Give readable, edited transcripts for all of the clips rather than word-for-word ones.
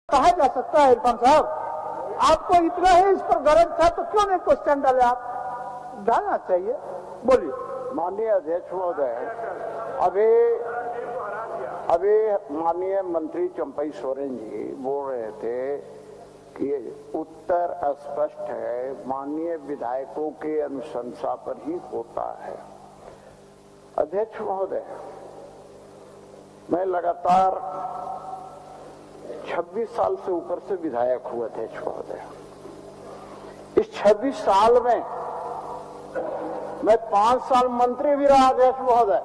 कहा जा सकता है इरफान साहब, आपको इतना ही इस पर गरज था तो क्यों नहीं क्वेश्चन डाले? आप डालना चाहिए। बोलिए। माननीय अध्यक्ष महोदय, अभी माननीय मंत्री चंपई सोरेन जी बोल रहे थे कि उत्तर अस्पष्ट है, माननीय विधायकों के अनुशंसा पर ही होता है। अध्यक्ष महोदय, मैं लगातार 26 साल से ऊपर से विधायक हुआ अध्यक्ष महोदय। इस 26 साल में मैं 5 साल मंत्री भी रहा अध्यक्ष महोदय,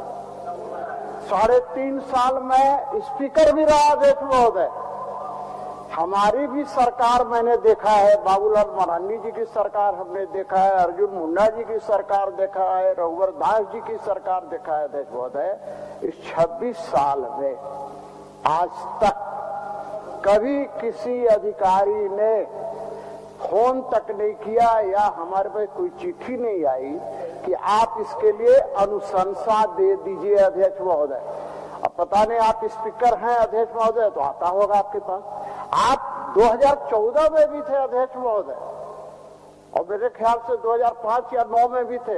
3.5 साल में स्पीकर भी रहा अध्यक्ष महोदय। हमारी भी सरकार मैंने देखा है, बाबूलाल मरांडी जी की सरकार हमने देखा है, अर्जुन मुंडा जी की सरकार देखा है, रघुवर दास जी की सरकार देखा है अध्यक्ष महोदय। इस 26 साल में आज तक कभी किसी अधिकारी ने फोन तक नहीं किया या हमारे पास कोई चिट्ठी नहीं आई कि आप इसके लिए अनुशंसा दे दीजिए अध्यक्ष महोदय। अब पता नहीं, आप स्पीकर हैं अध्यक्ष महोदय तो आता होगा आपके पास। आप 2014 में भी थे अध्यक्ष महोदय और मेरे ख्याल से 2005 या 2009 में भी थे।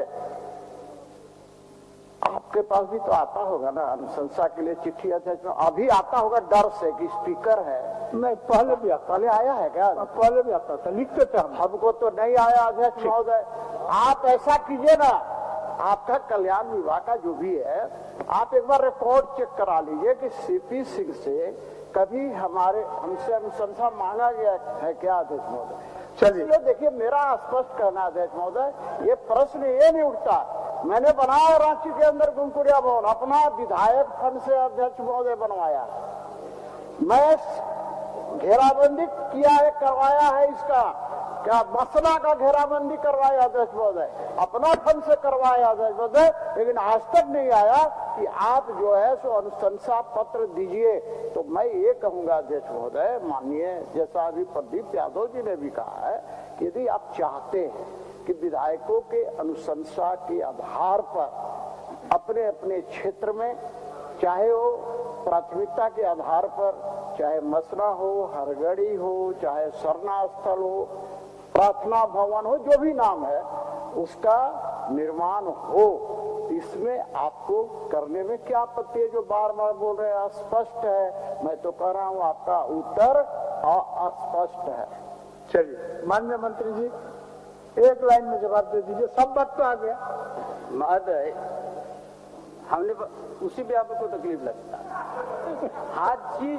आपके पास भी तो आता होगा ना अनुशंसा के लिए चिट्ठी अध्यक्ष में। अभी आता होगा डर से कि स्पीकर है। नहीं, पहले भी आता। पहले आया है क्या? पहले भी आता था, लिखते थे हम। हमको तो नहीं आया अध्यक्ष महोदय। आप ऐसा कीजिए ना, आपका कल्याण विभाग का जो भी है, आप एक बार रिकॉर्ड चेक करा लीजिए कि सीपी सिंह से कभी हमसे अनुशंसा मांगा गया है क्या अध्यक्ष महोदय? चलिए देखिए, मेरा स्पष्ट कहना अध्यक्ष महोदय, ये प्रश्न ये नहीं उठता। मैंने बनाया रांची के अंदर गुमकुड़िया भवन, अपना विधायक फंड से अध्यक्ष महोदय बनवाया। मैं घेराबंदी किया है, करवाया है, इसका क्या मसला का घेराबंदी करवाया अध्यक्ष महोदय, अपना फंड से करवाया अध्यक्ष महोदय। लेकिन आज तक नहीं आया कि आप जो है सो अनुशंसा पत्र दीजिए। तो मैं ये कहूंगा अध्यक्ष महोदय, माननीय जैसा अभी प्रदीप यादव जी ने भी कहा है कि यदि आप चाहते हैं कि विधायकों के अनुशंसा के आधार पर अपने अपने क्षेत्र में, चाहे वो प्राथमिकता के आधार पर, चाहे मसना हो, हरगड़ी हो, चाहे सरना स्थल हो, प्रार्थना भवन हो, जो भी नाम है उसका निर्माण हो, इसमें आपको करने में क्या आपत्ति है? जो बार बार बोल रहे हैं अस्पष्ट है, मैं तो कह रहा हूं आपका उत्तर अस्पष्ट है। चलिए माननीय मंत्री जी, एक लाइन में जवाब दे दीजिए, सब बात तो आ गया। महोदय, हमने उसी भी आपको तकलीफ लगता है। हर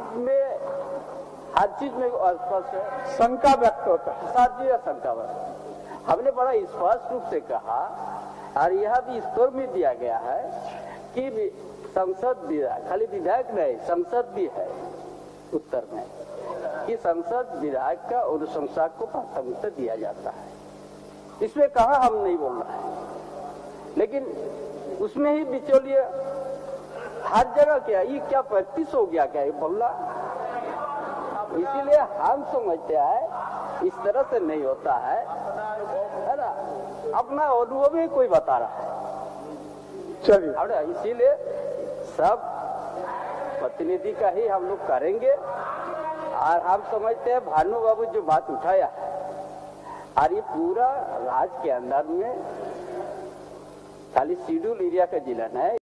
चीज में अस्पष्ट है, शंका व्यक्त होता है। साथ शंका व्यक्त। हमने बड़ा स्पष्ट रूप से कहा और यह भी स्तर में दिया गया है कि संसद विधायक, खाली विधायक नहीं संसद भी है उत्तर में, कि संसद विधायक का अनुशंसा को प्राथमिकता दिया जाता है। इसमें कहा हम नहीं बोल रहे हैं, लेकिन उसमें ही बिचौलिए हर जगह क्या, ये क्या प्रैक्टिस हो गया क्या ये बोलना? इसीलिए हम समझते हैं इस तरह से नहीं होता है ना, अपना अनुभव ही कोई बता रहा है। चलिए, इसीलिए सब प्रतिनिधि का ही हम लोग करेंगे। और हम समझते हैं भानु बाबू जो बात उठाया है, और ये पूरा राज्य के अंदर में खाली शेड्यूल एरिया का जिला है।